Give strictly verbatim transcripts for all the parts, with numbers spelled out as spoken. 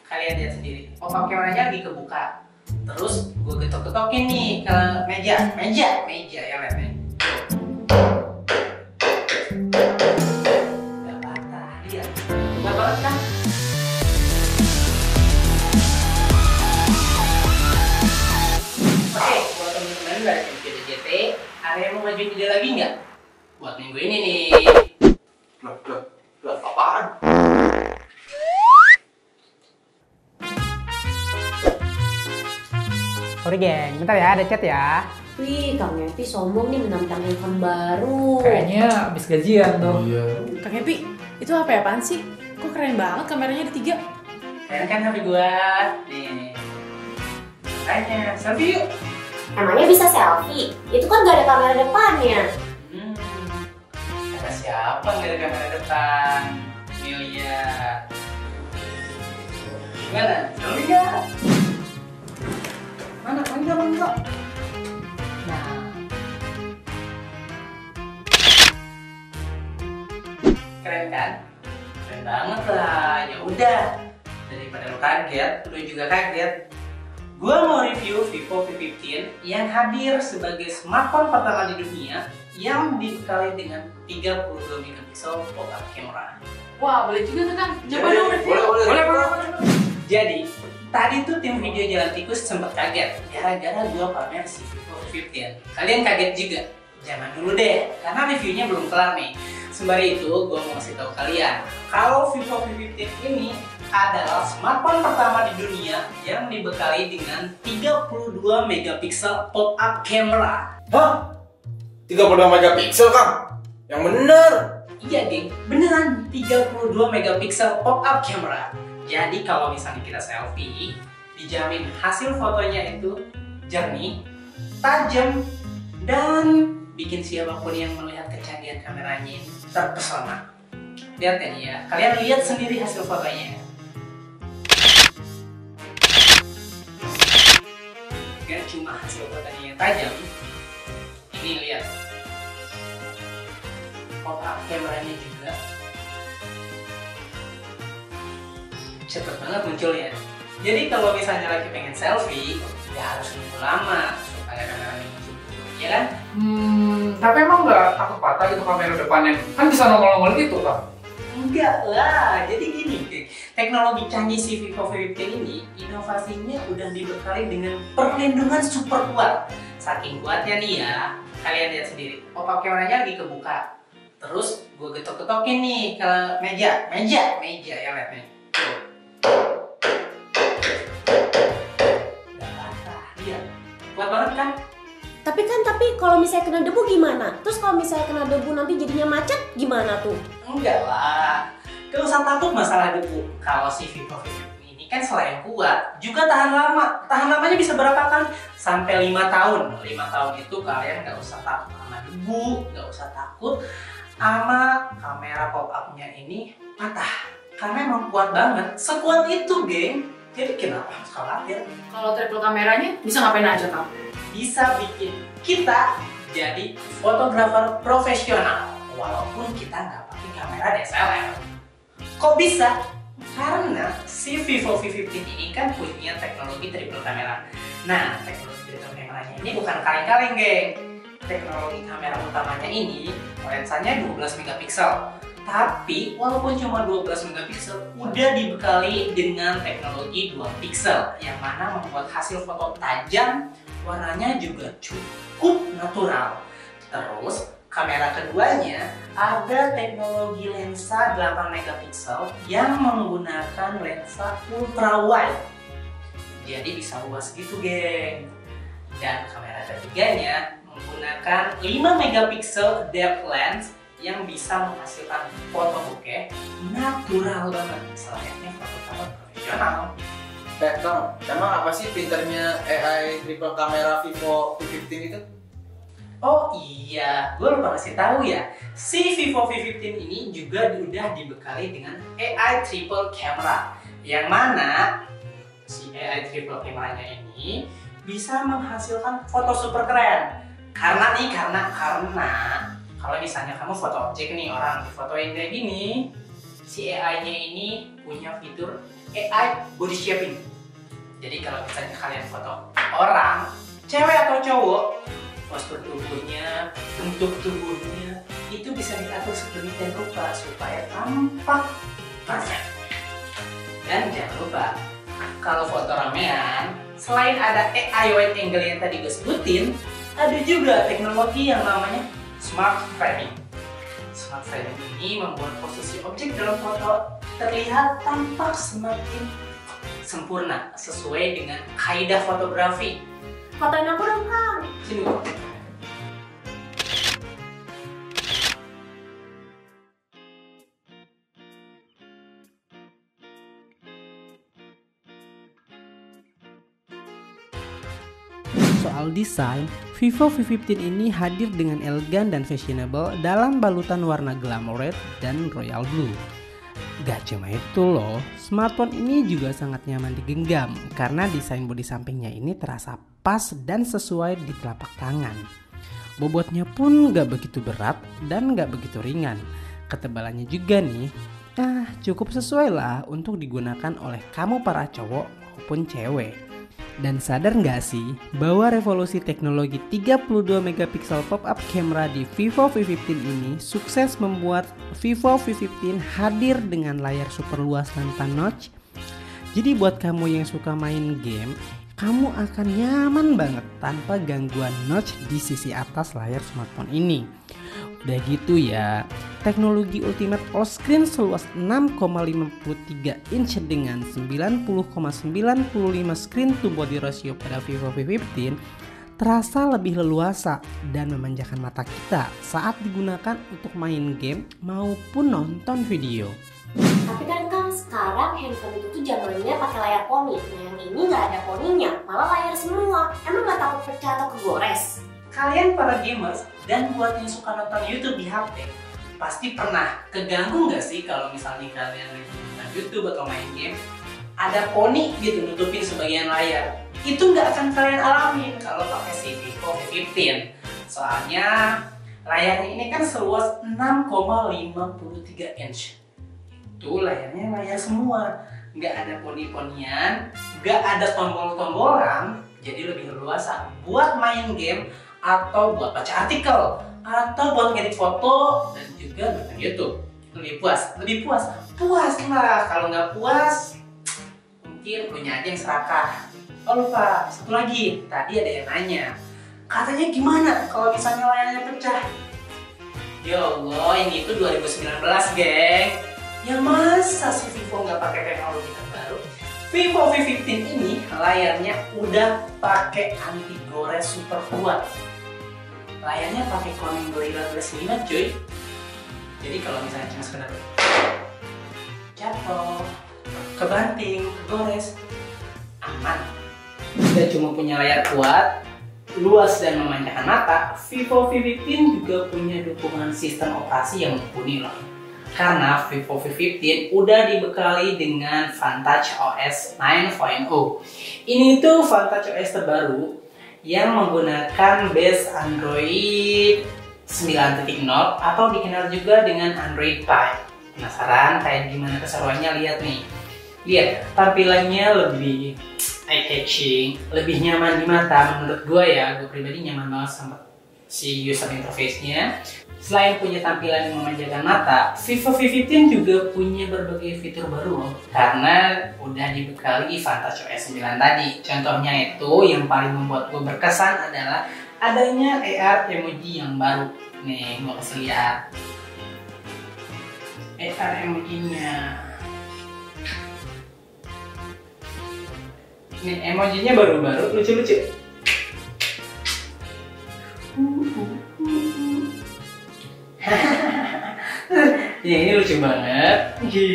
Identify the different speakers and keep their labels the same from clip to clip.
Speaker 1: kalian lihat sendiri. Pop-up kameranya lagi kebuka. Terus gue getok-getokin nih ke meja, meja, meja ya lihat nih. Gak patah, lihat. Kuat banget kan? Oke, buat teman-teman dari video D J T, ada yang mau ngajuin ide lagi nggak? Buat minggu ini nih.
Speaker 2: Loh, loh, loh, apaan?
Speaker 1: Sorry geng, bentar ya, ada chat ya.
Speaker 3: Wih, Kang Epi sombong nih menantang handphone baru.
Speaker 4: Kayaknya abis gajian tuh.
Speaker 2: Iya.
Speaker 5: Kang Epi, itu H P apaan sih? Kok keren banget kameranya ada tiga?
Speaker 1: Keren kan H P gua? Nih. Makanya, selfie yuk.
Speaker 3: Emangnya bisa selfie? Itu kan gak ada kamera depannya.
Speaker 1: Hmm, kata siapa nggak ada kamera depan? Nih lihat. Gimana? Selfie nggak? Mana? Mana? Mana? Nah. Keren kan? Keren banget lah. Ya udah. Daripada lo kaget, lo juga kaget. Gua mau review Vivo V lima belas yang hadir sebagai smartphone pertama di dunia yang dibekali dengan tiga puluh dua megapiksel pop-up camera.
Speaker 5: Wah, boleh juga tuh Kang. Coba
Speaker 2: Boleh,
Speaker 5: dong review.
Speaker 2: boleh, boleh.
Speaker 5: boleh, boleh, boleh.
Speaker 1: Jadi, tadi tuh tim video Jalan Tikus sempat kaget gara-gara gua pamer si Vivo V lima belas. Kalian kaget juga? Jangan dulu deh, karena reviewnya belum kelar nih. Sembari itu, gua mau kasih tahu kalian kalau Vivo V lima belas ini adalah smartphone pertama di dunia yang dibekali dengan tiga puluh dua megapiksel pop-up camera.
Speaker 2: Hah? tiga puluh dua megapiksel, Kang? Yang bener?
Speaker 1: Iya geng, beneran tiga puluh dua megapiksel pop-up camera. Jadi kalau misalnya kita selfie, dijamin hasil fotonya itu jernih, tajam, dan bikin siapapun yang melihat kecanggihan kameranya ini terpesona. Lihat ya nih ya, kalian lihat sendiri hasil fotonya. Gak cuma hasil fotonya yang tajam, ini lihat pop-up kameranya juga cepet banget munculnya. Jadi kalau misalnya lagi pengen selfie, ya harus nunggu lama supaya kameranya muncul, ya kan?
Speaker 4: Hmm, tapi emang nggak takut patah gitu kamera depannya? Kan bisa nongol-nongol gitu Kang.
Speaker 1: Enggak lah, jadi gini, teknologi canggih si Vivo V lima belas ini inovasinya udah dibekali dengan perlindungan super kuat. Saking kuatnya nih ya, kalian lihat sendiri, pop-up kameranya lagi kebuka. Terus gue getok-getokin nih ke meja, meja, meja ya lihat nih. Tuh. Gak patah, lihat, kuat banget kan?
Speaker 3: Tapi kan, tapi kalau misalnya kena debu gimana? Terus kalau misalnya kena debu nanti jadinya macet gimana tuh?
Speaker 1: Enggak lah, gak usah takut masalah debu. Kalau si Vivo V lima belas ini kan selain kuat, juga tahan lama. Tahan lamanya bisa berapa kali? Sampai lima tahun. lima tahun itu kalian gak usah takut sama debu, gak usah takut sama kamera pop-up-nya ini patah. Karena emang kuat banget, sekuat itu geng. Jadi kenapa harus khawatir?
Speaker 5: Kalau triple kameranya bisa ngapain aja Kang?
Speaker 1: Bisa bikin kita jadi fotografer profesional walaupun kita nggak pakai kamera D S L R. Kok bisa? Karena si Vivo V lima belas ini kan punya teknologi triple kamera. Nah, teknologi triple kameranya ini bukan kaleng-kaleng, geng. Teknologi kamera utamanya ini lensanya dua belas megapiksel. Tapi walaupun cuma dua belas megapiksel, udah dibekali dengan teknologi dua piksel yang mana membuat hasil foto tajam, warnanya juga cukup natural. Terus kamera keduanya ada teknologi lensa delapan megapiksel yang menggunakan lensa ultra wide. Jadi bisa luas gitu, geng. Dan kamera ketiganya menggunakan lima megapiksel depth lens yang bisa menghasilkan foto bokeh natural banget, selayaknya foto-foto profesional.
Speaker 2: Eh, Kang, emang apa sih pinternya A I triple kamera Vivo V lima belas itu?
Speaker 1: Oh iya, gue lupa kasih tahu ya. Si Vivo V lima belas ini juga udah dibekali dengan A I triple camera, yang mana si A I triple kameranya ini bisa menghasilkan foto super keren. Karena nih, karena karena kalau misalnya kamu foto objek nih, orang difotoin kayak gini, si A I-nya ini punya fitur A I body shaping. Jadi kalau misalnya kalian foto orang, cewek atau cowok, postur tubuhnya, bentuk tubuhnya itu bisa diatur sedemikian rupa supaya tampak banyak. Dan jangan lupa, kalau foto ramean, selain ada A I wide angle yang tadi gue sebutin, ada juga teknologi yang namanya smart framing. Smart framing ini membuat posisi objek dalam foto terlihat tampak semakin sempurna sesuai dengan kaidah fotografi.
Speaker 3: Fotoin aku dong, Kang.
Speaker 1: Sini Kang.
Speaker 6: Soal desain, Vivo V lima belas ini hadir dengan elegan dan fashionable dalam balutan warna glamour red dan royal blue. Gak cuma itu loh, smartphone ini juga sangat nyaman digenggam karena desain bodi sampingnya ini terasa pas dan sesuai di telapak tangan. Bobotnya pun gak begitu berat dan gak begitu ringan. Ketebalannya juga nih, ah cukup sesuai lah untuk digunakan oleh kamu para cowok maupun cewek. Dan sadar nggak sih bahwa revolusi teknologi tiga puluh dua megapiksel pop-up camera di Vivo V lima belas ini sukses membuat Vivo V lima belas hadir dengan layar super luas tanpa notch. Jadi buat kamu yang suka main game, kamu akan nyaman banget tanpa gangguan notch di sisi atas layar smartphone ini. Udah gitu ya, teknologi Ultimate All Screen seluas enam koma lima tiga inch dengan sembilan puluh koma sembilan lima screen to body ratio pada Vivo V lima belas terasa lebih leluasa dan memanjakan mata kita saat digunakan untuk main game maupun nonton video.
Speaker 3: Tapi kan Kang, sekarang handphone itu tuh zamannya pakai layar poni. Nah yang ini nggak ada poninya, malah layar semua. Emang nggak takut pecah atau kegores?
Speaker 1: Kalian para gamers dan buat yang suka nonton YouTube di H P, pasti pernah keganggu nggak sih kalau misalnya kalian lagi nonton YouTube atau main game, ada poni gitu nutupin sebagian layar. Itu nggak akan kalian alamin kalau pakai si Vivo V lima belas. Soalnya layarnya ini kan seluas enam koma lima tiga inch. Itu layarnya layar semua, nggak ada poni-ponian, nggak ada tombol-tombolan, jadi lebih leluasa buat main game atau buat baca artikel atau buat ngedit foto dan juga nonton YouTube. Lebih puas, lebih puas, puas lah. Kalau nggak puas, mungkin punya aja yang serakah. Oh lupa, satu lagi, tadi ada yang nanya, katanya gimana kalau misalnya layarnya pecah? Ya Allah, ini itu dua ribu sembilan belas, geng. Yang masa si Vivo nggak pakai teknologi terbaru? Vivo V lima belas ini layarnya udah pakai anti gores super kuat. Layarnya pakai Corning Gorilla Glass lima, cuy. Jadi kalau misalnya cuma sekedar jatuh, kebanting, gores, aman. Tidak cuma punya layar kuat, luas dan memanjakan mata, Vivo V lima belas juga punya dukungan sistem operasi yang mumpuni loh. Karena Vivo V lima belas udah dibekali dengan Vantage O S sembilan titik nol. Ini tuh Vantage O S terbaru yang menggunakan base Android sembilan titik nol atau dikenal juga dengan Android Pie. Penasaran kayak gimana keseruannya? Lihat nih. Lihat, tampilannya lebih eye-catching, lebih nyaman di mata menurut gue ya. Gue pribadi nyaman banget sama si user interface-nya. Selain punya tampilan yang memanjakan mata, Vivo V lima belas juga punya berbagai fitur baru loh. Karena udah dibekali Vantage O S sembilan tadi. Contohnya itu yang paling membuat gue berkesan adalah adanya A R emoji yang baru. Nih, gue kasih lihat A R emoji-nya. Nih, emojinya baru-baru, lucu-lucu. Ya ini lucu banget.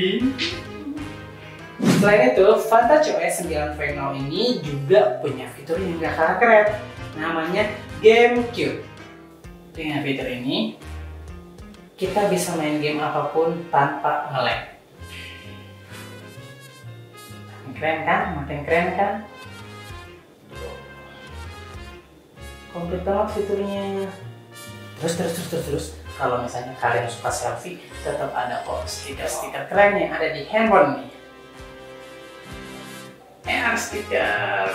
Speaker 1: Selain itu, Vantage O S sembilan titik nol ini juga punya fitur yang gak kalah keren, namanya Game Queue. Dengan fitur ini, kita bisa main game apapun tanpa nge-lag. Keren kan? Makin keren kan? Komplit banget fiturnya. Terus terus terus terus terus. Kalau misalnya kalian suka selfie, tetap ada kok stiker-stiker keren yang ada di handphone nih. enak stiker.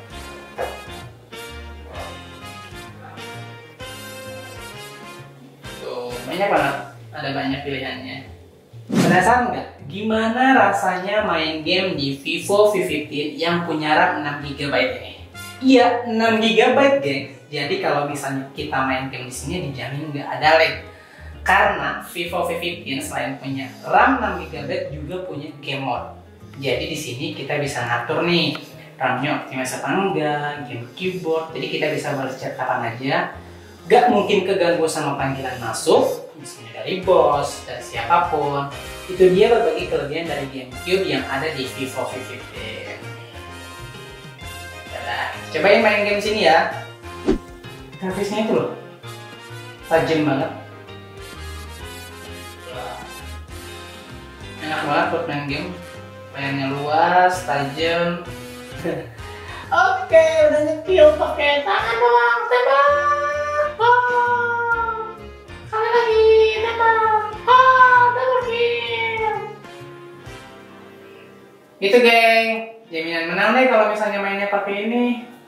Speaker 1: Tuh, banyak banget. Ada banyak pilihannya. Penasaran nggak? Gimana rasanya main game di Vivo V lima belas yang punya RAM enam giga byte ini? Iya, enam giga byte, geng. Jadi kalau misalnya kita main game di sini dijamin nggak ada lag. Karena Vivo V lima belas selain punya RAM enam giga byte juga punya game mode. Jadi di sini kita bisa ngatur nih RAM-nya optimis apa enggak, game keyboard. Jadi kita bisa balas chat kapan aja. Gak mungkin keganggu sama panggilan masuk, misalnya dari bos, dari siapapun. Itu dia berbagai kelebihan dari GameCube yang ada di Vivo V lima belas. Dadah, cobain main game sini ya. Grafisnya itu loh, tajam banget. Enak banget buat main game. Mainnya luas, tajam. Oke, udah nyetil pakai tangan doang, tembak. Oh, kali lagi, tembak. Oh, double kill. Gitu, geng. Jaminan menang deh kalau misalnya mainnya pakai ini.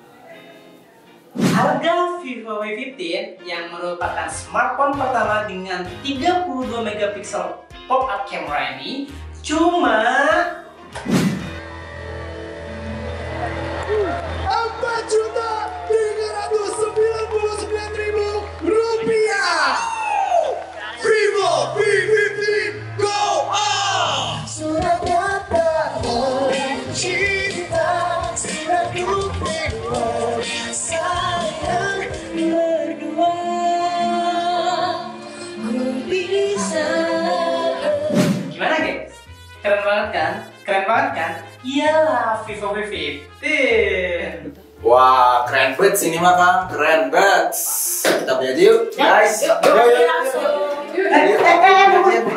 Speaker 1: Harga Vivo V lima belas yang merupakan smartphone pertama dengan tiga puluh dua megapiksel pop-up camera ini cuma
Speaker 7: empat juta tiga ratus sembilan puluh sembilan ribu rupiah. Vivo V lima belas Go On. Surat datang oleh cinta, suratku Vivo sayang berdua ku bisa.
Speaker 1: gimana, guys? Keren banget kan? Keren banget kan? Iyalah Vivo V lima belas.
Speaker 2: Wah, keren banget sini mah Kang, keren banget. Kita beli aja yuk, guys.
Speaker 3: Yuk,
Speaker 2: Yuk, yuk, yuk.
Speaker 3: langsung.
Speaker 2: Yuk, yuk, yuk.